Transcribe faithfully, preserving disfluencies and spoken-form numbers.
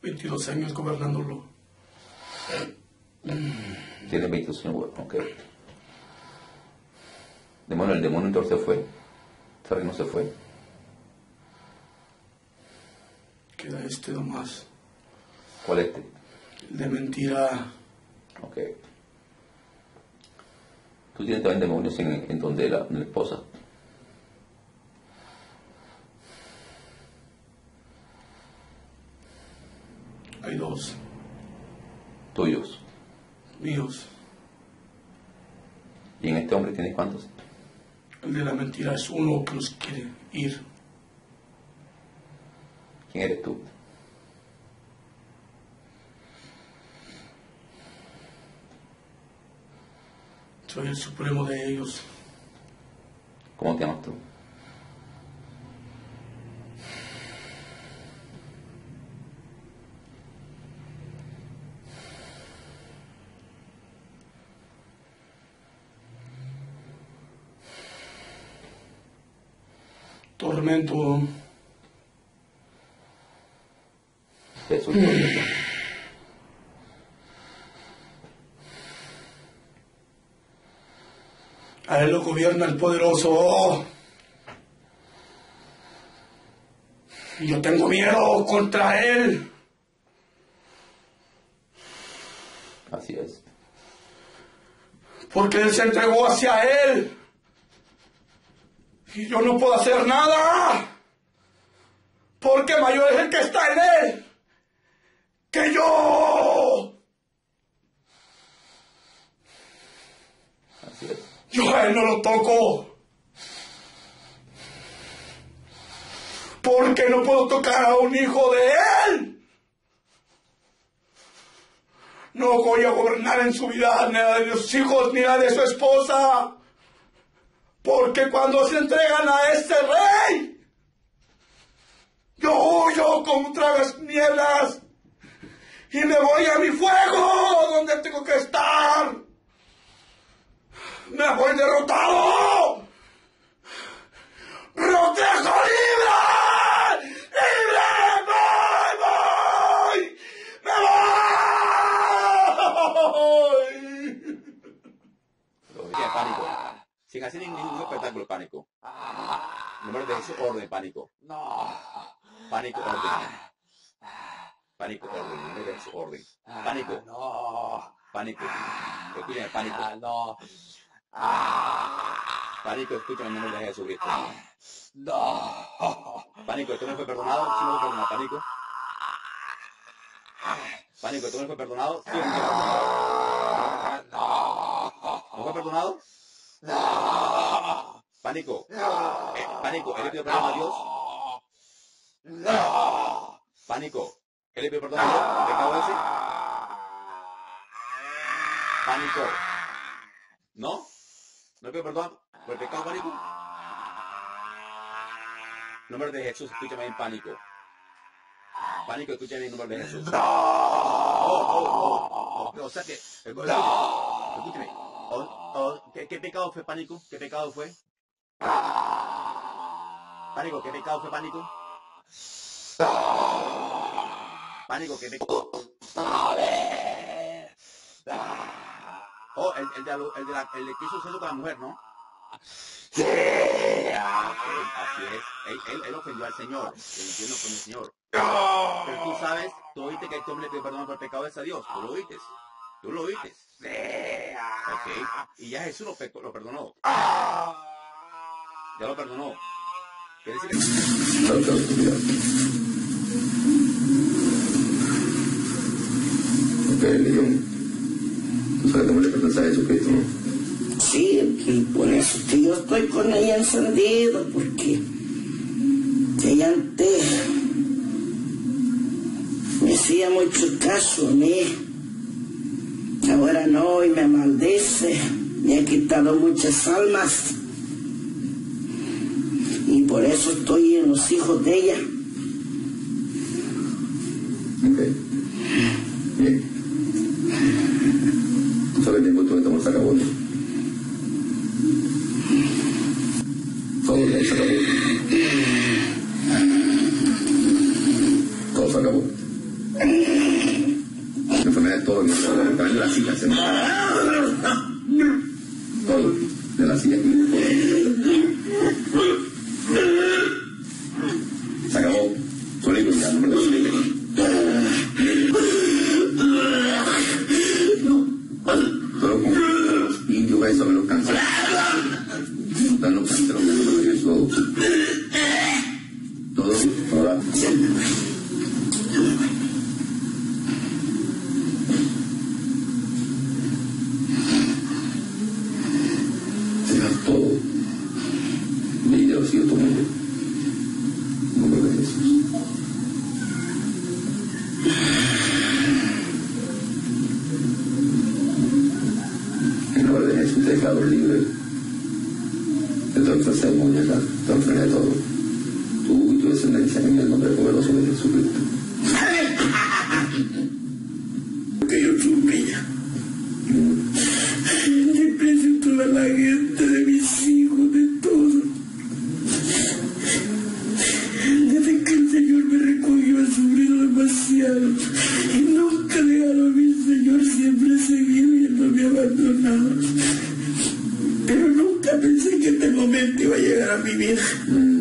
veintidós años gobernándolo. Tiene veintidós años, ok. Demonio, el demonio entonces se fue. ¿Sabe que no se fue? Queda este nomás. ¿Cuál es este? El de mentira. Ok. ¿Tú tienes también demonios en, en donde la, en la esposa? Hay dos. ¿Tuyos? Míos. ¿Y en este hombre tienes cuántos? El de la mentira es uno que los quiere ir. ¿Quién eres tú? Soy el supremo de ellos. ¿Cómo te llamas tú? Tormento. Jesús Tormento. A él lo gobierna el poderoso. Y yo tengo miedo contra él. Así es. Porque él se entregó hacia él. Y yo no puedo hacer nada. Porque mayor es el que está en él que yo. Así es. Yo a él no lo toco. Porque no puedo tocar a un hijo de él. No voy a gobernar en su vida, ni la de sus hijos, ni la de su esposa. Porque cuando se entregan a este rey, yo huyo contra las nieblas y me voy a mi fuego donde tengo que estar. Me voy derrotado. ¡Protejo libre! ¡Libre! ¡Voy, voy! ¡Me voy! Lo dije, pánico. Sin hacer ningún espectáculo, pánico. Número de Jesús, orden, pánico. Pánico, orden. Pánico, orden. Número de Jesús, orden. Pánico. Pánico. Escúchame, pánico. No. Pánico, escúchame el nombre de Jesucristo. No. Pánico, ¿tú no fue perdonado? ¿Sí no fue perdonado? Pánico. Pánico, ¿tú no fue perdonado? ¿Sí o no fue perdonado? ¿No fue perdonado? No. Pánico. Eh, pánico, ¿él le pidió perdón a Dios? No. Pánico, ¿él le pidió perdón a Dios por el pecado ese? Pánico. ¿No? ¿No le pidió perdón por el pecado, pánico? Nombre de Jesús, escúchame en pánico. Pánico, escúchame en nombre de Jesús. No. Oh, oh, oh, oh. O sea que, escúchame. Escúchame. Oh, oh, ¿qué, ¿Qué pecado fue, pánico? ¿Qué pecado fue? Pánico, ¿qué pecado fue, pánico? Pánico, ¿qué pecado? Oh, el, el, de, la, el, de la, el de que hizo sexo con la mujer, ¿no? Sí. Así es. Él, él, él ofendió al Señor. Yo entiendo con el Señor. Pero tú sabes, tú oíste que este hombre le pidió perdón por el pecado de Dios. Tú lo oíste. Tú lo oíste. Sí. Ok. Y ya Jesús lo, pe lo perdonó. Ya lo perdonó. Quiere decir que... Ok, León. Tú sabes cómo le perteneces a Jesucristo, ¿no? Sí, por eso es que yo estoy con ella encendido, porque ella antes me hacía mucho caso a mí. Ahora no, y me maldice, me ha quitado muchas almas. Y por eso estoy en los hijos de ella. Ok. Bien. ¿Sabes el tiempo que estamos acabando? Todo ya se acabó. Todo se acabó. La enfermedad de todo, también de la silla, se me todo, de la silla aquí. Se acabó, solito ya, no me lo explique. Todo con los indios, eso me lo cansa. Están los canceros, me lo digo todo. Todo, ahora. Todo. Y yo sigo tomando. En nombre de Jesús. En nombre de Jesús te declaro libre de toda clase de muñeca, de toda enfermedad de todo. Tú y tu descendencia en el nombre poderoso de Jesucristo. Que yo sufría. Le presento a la gente de mis hijos, de todo. Desde que el Señor me recogió, he sufrido demasiado. Y nunca dejaron a mi Señor, siempre he seguido y Él no me ha abandonado. Pero nunca pensé que este momento iba a llegar a mi vida.